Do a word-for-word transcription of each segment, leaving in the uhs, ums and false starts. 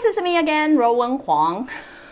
This is me again, 罗文黄。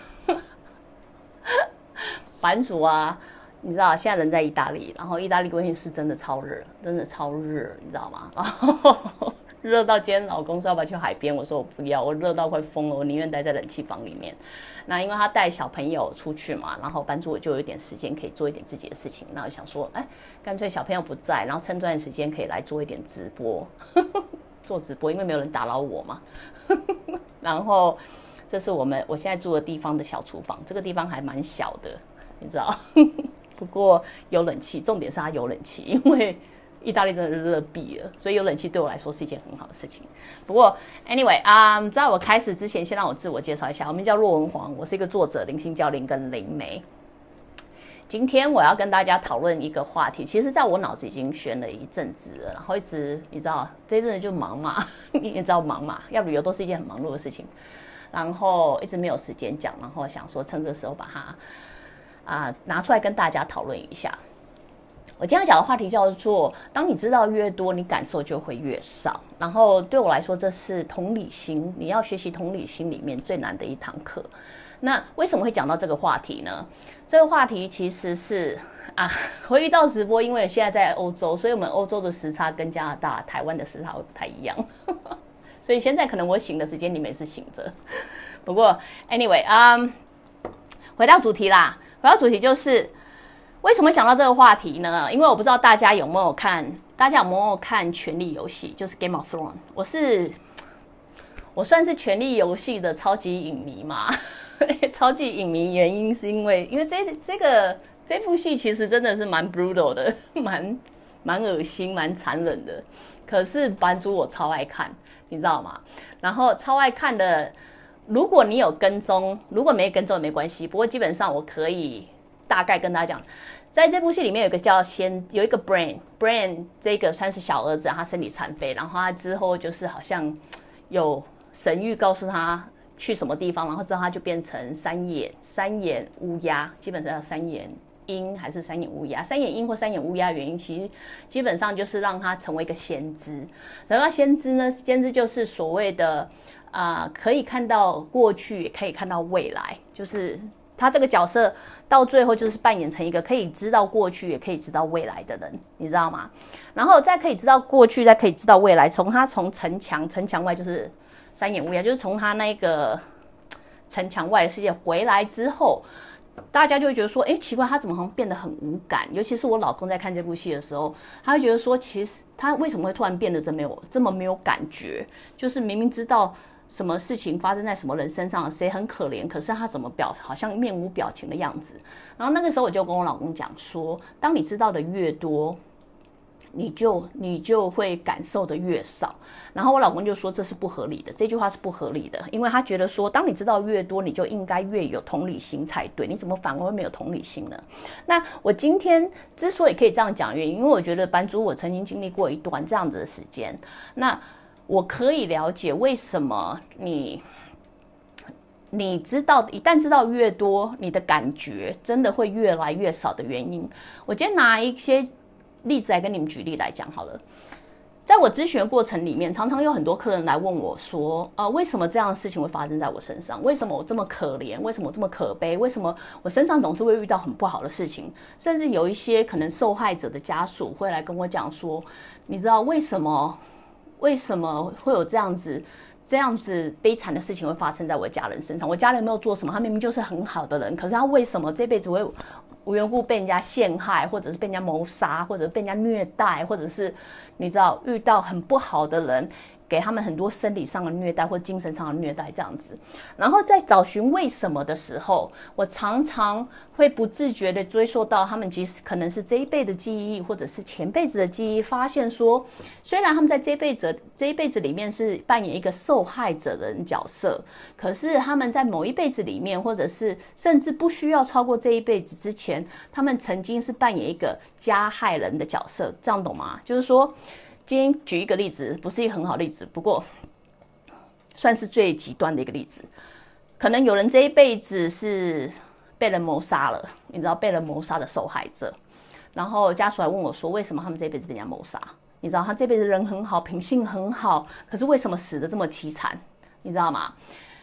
版主啊，你知道现在人在意大利，然后意大利温是真的超热，真的超热，你知道吗？然后热到今天老公说要不要去海边，我说我不要，我热到快疯了，我宁愿待在冷气房里面。那因为他带小朋友出去嘛，然后版主我就有一点时间可以做一点自己的事情，那我想说，哎，干脆小朋友不在，然后趁这段时间可以来做一点直播，做直播，因为没有人打扰我嘛。然后这是我们我现在住的地方的小厨房，这个地方还蛮小的，你知道，不过有冷气，重点是它有冷气，因为意大利真的是热毙了，所以有冷气对我来说是一件很好的事情。不过 ，anyway 啊、um, ，在我开始之前，先让我自我介绍一下，我名叫骆文黄，我是一个作者、灵性教练跟灵媒。今天我要跟大家讨论一个话题，其实在我脑子已经悬了一阵子了，然后一直你知道这一阵子就忙嘛，你也知道忙嘛，要旅游都是一件很忙碌的事情，然后一直没有时间讲，然后想说趁这时候把它啊、呃、拿出来跟大家讨论一下。我今天讲的话题叫做当你知道越多，你感受就会越少。然后对我来说，这是同理心，你要学习同理心里面最难的一堂课。那为什么会讲到这个话题呢？这个话题其实是啊，回到直播，因为现在在欧洲，所以我们欧洲的时差跟加拿大、台湾的时差会不太一样，所以现在可能我醒的时间你们也是醒着。不过 anyway 啊、um, 回到主题啦，回到主题就是为什么讲到这个话题呢？因为我不知道大家有没有看，大家有没有看《权力游戏》，就是 Game of Thrones。我是我算是《权力游戏》的超级影迷嘛。超级影迷原因是因为，因为这这个这部戏其实真的是蛮 brutal 的，蛮蛮恶心、蛮残忍的。可是版主我超爱看，你知道吗？然后超爱看的，如果你有跟踪，如果没跟踪也没关系。不过基本上我可以大概跟大家讲，在这部戏里面有一个叫先有一个 Brain Brain 这个算是小儿子，他身体残废，然后他之后就是好像有神谕告诉他去什么地方，然后之后他就变成三眼三眼乌鸦，基本上三眼鹰还是三眼乌鸦，三眼鹰或三眼乌鸦原因其实基本上就是让他成为一个先知。然后先知呢，先知就是所谓的啊、呃，可以看到过去，也可以看到未来，就是他这个角色到最后就是扮演成一个可以知道过去，也可以知道未来的人，你知道吗？然后再可以知道过去，再可以知道未来，从他从城墙城墙外就是三眼乌鸦，就是从他那个城墙外的世界回来之后，大家就会觉得说，哎，奇怪，他怎么好像变得很无感？尤其是我老公在看这部戏的时候，他会觉得说，其实他为什么会突然变得这么没有这么没有感觉？就是明明知道什么事情发生在什么人身上，谁很可怜，可是他怎么表好像面无表情的样子。然后那个时候我就跟我老公讲说，当你知道的越多，你就你就会感受的越少。然后我老公就说这是不合理的，这句话是不合理的，因为他觉得说当你知道越多，你就应该越有同理心才对，你怎么反而会没有同理心呢？那我今天之所以可以这样讲原因，因为我觉得版主我曾经经历过一段这样子的时间，那我可以了解为什么你你知道一旦知道越多，你的感觉真的会越来越少的原因。我今天拿一些例子来跟你们举例来讲好了。在我咨询的过程里面，常常有很多客人来问我说，呃，为什么这样的事情会发生在我身上？为什么我这么可怜？为什么我这么可悲？为什么我身上总是会遇到很不好的事情？甚至有一些可能受害者的家属会来跟我讲说，你知道为什么为什么会有这样子这样子悲惨的事情会发生在我家人身上？我家人没有做什么，他明明就是很好的人，可是他为什么这辈子会无缘无故被人家陷害，或者是被人家谋杀，或者是被人家虐待，或者是你知道遇到很不好的人，给他们很多生理上的虐待或精神上的虐待这样子。然后在找寻为什么的时候，我常常会不自觉的追溯到他们其实可能是这一辈的记忆，或者是前辈子的记忆，发现说虽然他们在这一辈子这一辈子里面是扮演一个受害者的角色，可是他们在某一辈子里面，或者是甚至不需要超过这一辈子之前，他们曾经是扮演一个加害人的角色，这样懂吗？就是说今天举一个例子，不是一个很好的例子，不过算是最极端的一个例子。可能有人这一辈子是被人谋杀了，你知道被人谋杀的受害者，然后家属来问我说，为什么他们这一辈子被人家谋杀？你知道他这辈子人很好，品性很好，可是为什么死得这么凄惨？你知道吗？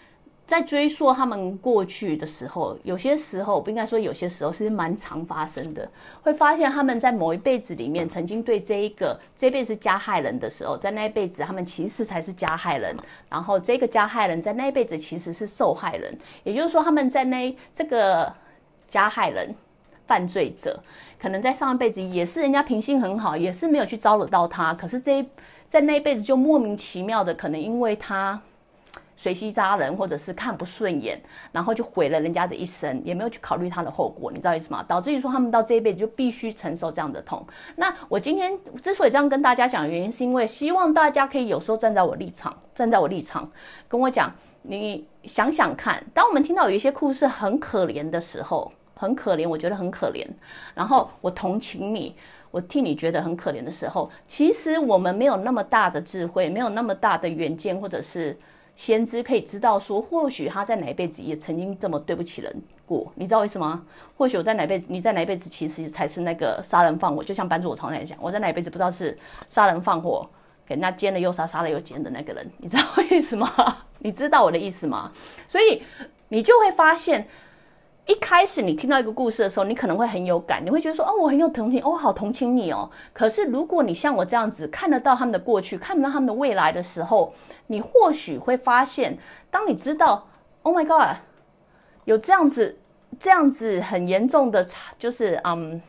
在追溯他们过去的时候，有些时候不应该说有些时候是蛮常发生的，会发现他们在某一辈子里面曾经对这一个这辈子加害人的时候，在那一辈子他们其实才是加害人，然后这个加害人在那一辈子其实是受害人，也就是说他们在那这个加害人犯罪者可能在上一辈子也是人家品性很好，也是没有去招惹到他，可是这一在那一辈子就莫名其妙的可能因为他随机杀人，或者是看不顺眼，然后就毁了人家的一生，也没有去考虑他的后果，你知道意思吗？导致于说他们到这一辈子就必须承受这样的痛。那我今天之所以这样跟大家讲的原因，是因为希望大家可以有时候站在我立场，站在我立场跟我讲，你想想看，当我们听到有一些故事很可怜的时候，很可怜，我觉得很可怜，然后我同情你，我替你觉得很可怜的时候，其实我们没有那么大的智慧，没有那么大的远见，或者是先知可以知道说，或许他在哪一辈子也曾经这么对不起人过，你知道为什么？或许我在哪一辈子，你在哪一辈子其实才是那个杀人放火，就像班主我常常讲，我在哪一辈子不知道是杀人放火，给人家奸了又杀，杀了又奸的那个人，你知道为什么？你知道我的意思吗？所以你就会发现，一开始你听到一个故事的时候，你可能会很有感，你会觉得说，哦，我很有同情，哦，好同情你哦。可是如果你像我这样子看得到他们的过去，看得到他们的未来的时候，你或许会发现，当你知道 ，Oh my God， 有这样子这样子很严重的，就是嗯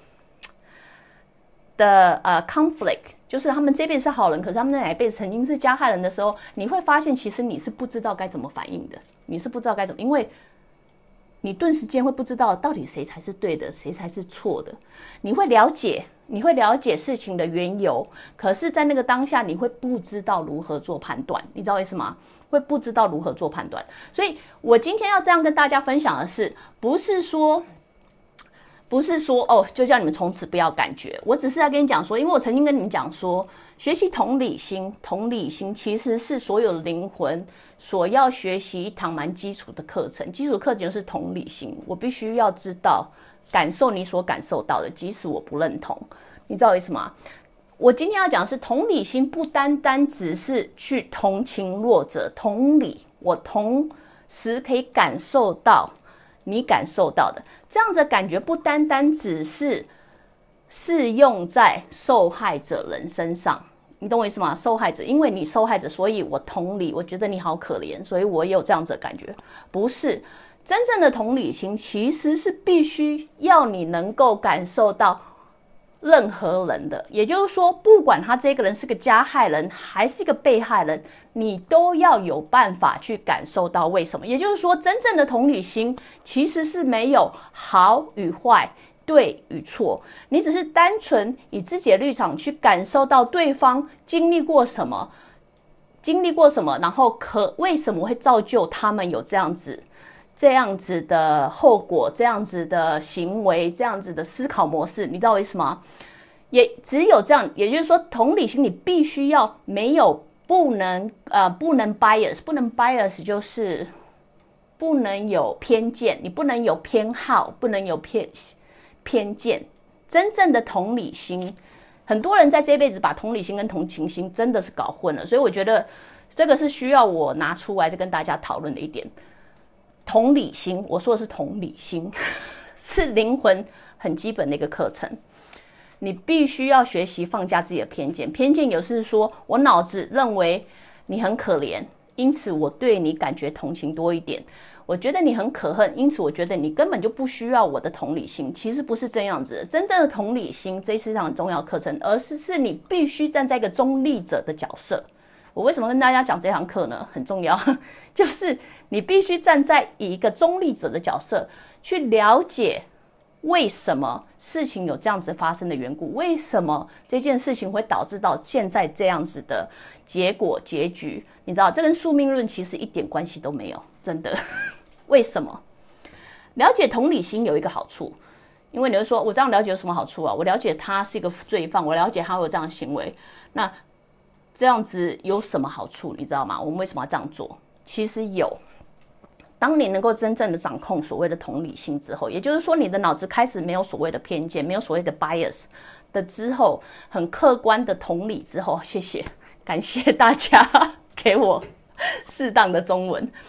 的呃 conflict， 就是他们这辈子是好人，可是他们在哪一辈子曾经是加害人的时候，你会发现，其实你是不知道该怎么反应的，你是不知道该怎么，因为你顿时间会不知道到底谁才是对的，谁才是错的。你会了解，你会了解事情的缘由，可是，在那个当下，你会不知道如何做判断。你知道为什么？会不知道如何做判断。所以我今天要这样跟大家分享的是，不是说，不是说哦，就叫你们从此不要感觉。我只是在跟你讲说，因为我曾经跟你们讲说，学习同理心，同理心其实是所有灵魂所要学习一堂蛮基础的课程，基础课程就是同理心。我必须要知道，感受你所感受到的，即使我不认同，你知道我意思吗？我今天要讲的是同理心，不单单只是去同情弱者，同理，我同时可以感受到你感受到的，这样子的感觉不单单只是适用在受害者人身上。你懂我意思吗？受害者，因为你受害者，所以我同理，我觉得你好可怜，所以我也有这样子的感觉。不是，真正的同理心其实是必须要你能够感受到任何人的，也就是说，不管他这个人是个加害人还是一个被害人，你都要有办法去感受到为什么。也就是说，真正的同理心其实是没有好与坏，对与错，你只是单纯以自己的立场去感受到对方经历过什么，经历过什么，然后可为什么会造就他们有这样子、这样子的后果，这样子的行为，这样子的思考模式，你知道我意思吗？也只有这样，也就是说，同理心你必须要没有不能呃不能 bias， 不能 bias 就是不能有偏见，你不能有偏好，不能有偏。偏见，真正的同理心，很多人在这辈子把同理心跟同情心真的是搞混了，所以我觉得这个是需要我拿出来再跟大家讨论的一点。同理心，我说的是同理心，是灵魂很基本的一个课程，你必须要学习放下自己的偏见。偏见有是说我脑子认为你很可怜，因此我对你感觉同情多一点。我觉得你很可恨，因此我觉得你根本就不需要我的同理心。其实不是这样子的，真正的同理心，这是一堂重要课程，而是是你必须站在一个中立者的角色。我为什么跟大家讲这堂课呢？很重要，就是你必须站在以一个中立者的角色去了解为什么事情有这样子发生的缘故，为什么这件事情会导致到现在这样子的结果结局。你知道，这跟宿命论其实一点关系都没有，真的。为什么？了解同理心有一个好处，因为你会说，我这样了解有什么好处啊？我了解他是一个罪犯，我了解他有这样的行为，那这样子有什么好处？你知道吗？我们为什么要这样做？其实有。当你能够真正的掌控所谓的同理心之后，也就是说，你的脑子开始没有所谓的偏见，没有所谓的 bias 的之后，很客观的同理之后，谢谢，感谢大家给我适当的中文。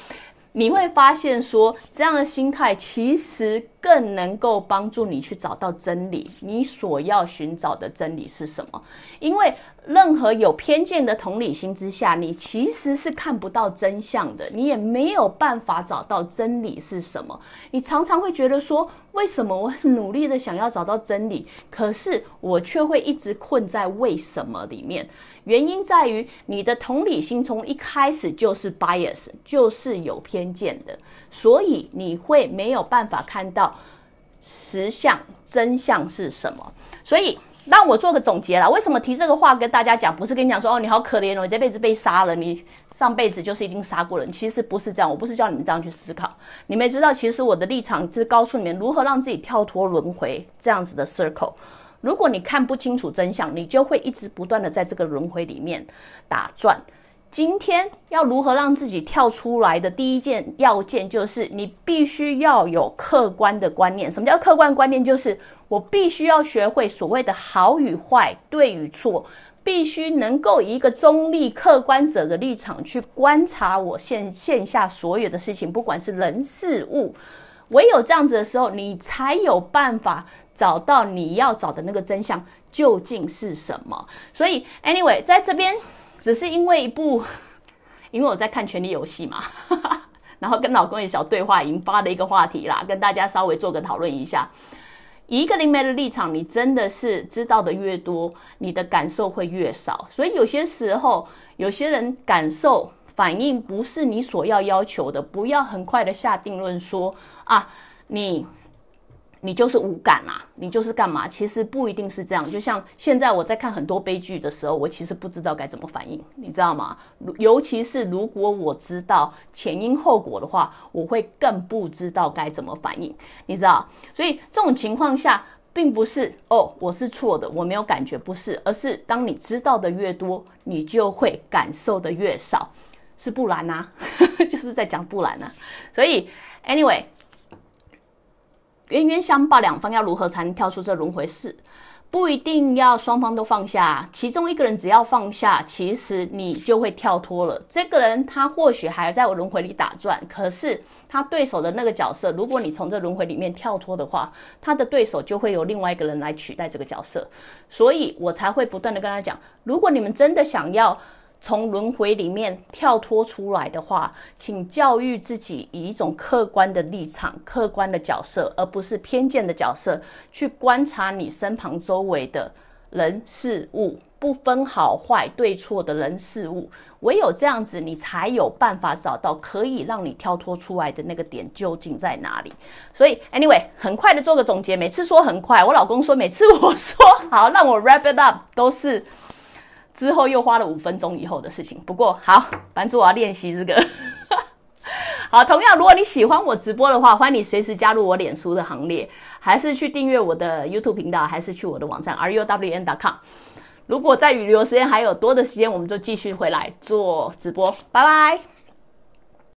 你会发现说，这样的心态其实更能够帮助你去找到真理，你所要寻找的真理是什么？因为任何有偏见的同理心之下，你其实是看不到真相的，你也没有办法找到真理是什么。你常常会觉得说，为什么我很努力的想要找到真理，可是我却会一直困在为什么里面？原因在于你的同理心从一开始就是 bias， 就是有偏见的，所以你会没有办法看到实相真相是什么。所以让我做个总结啦，为什么提这个话跟大家讲，不是跟你讲说哦你好可怜哦，你这辈子被杀了，你上辈子就是一定杀过人，其实不是这样，我不是叫你们这样去思考。你们也知道，其实我的立场是告诉你们如何让自己跳脱轮回这样子的 circle。如果你看不清楚真相，你就会一直不断的在这个轮回里面打转。今天要如何让自己跳出来的第一件要件，就是你必须要有客观的观念。什么叫客观观念？就是我必须要学会所谓的好与坏、对与错，必须能够以一个中立客观者的立场去观察我现线下所有的事情，不管是人事物。唯有这样子的时候，你才有办法找到你要找的那个真相究竟是什么。所以 anyway 在这边只是因为一部因为我在看权力游戏嘛然后跟老公的小对话引发的一个话题啦，跟大家稍微做个讨论一下。以一个灵媒的立场，你真的是知道的越多，你的感受会越少。所以有些时候有些人感受反应不是你所要要求的，不要很快的下定论说啊，你你就是无感啊，你就是干嘛？其实不一定是这样。就像现在我在看很多悲剧的时候，我其实不知道该怎么反应，你知道吗？尤其是如果我知道前因后果的话，我会更不知道该怎么反应，你知道？所以这种情况下，并不是哦我是错的，我没有感觉，不是，而是当你知道的越多，你就会感受的越少。是不然啊就是在讲不然啊。所以 anyway 冤冤相报两方要如何才能跳出这轮回事，不一定要双方都放下，其中一个人只要放下，其实你就会跳脱了。这个人他或许还在我轮回里打转，可是他对手的那个角色，如果你从这轮回里面跳脱的话，他的对手就会有另外一个人来取代这个角色。所以我才会不断的跟他讲，如果你们真的想要从轮回里面跳脱出来的话，请教育自己以一种客观的立场、客观的角色，而不是偏见的角色，去观察你身旁周围的人事物，不分好坏对错的人事物。唯有这样子，你才有办法找到可以让你跳脱出来的那个点究竟在哪里。所以 anyway 很快的做个总结，每次说很快，我老公说每次我说好让我 wrap it up 都是之后又花了五分钟以后的事情。不过好，反正我要练习这个好，同样如果你喜欢我直播的话，欢迎你随时加入我脸书的行列，还是去订阅我的 YouTube 频道，还是去我的网站 r u w n dot com。 如果在预留时间还有多的时间，我们就继续回来做直播，拜拜。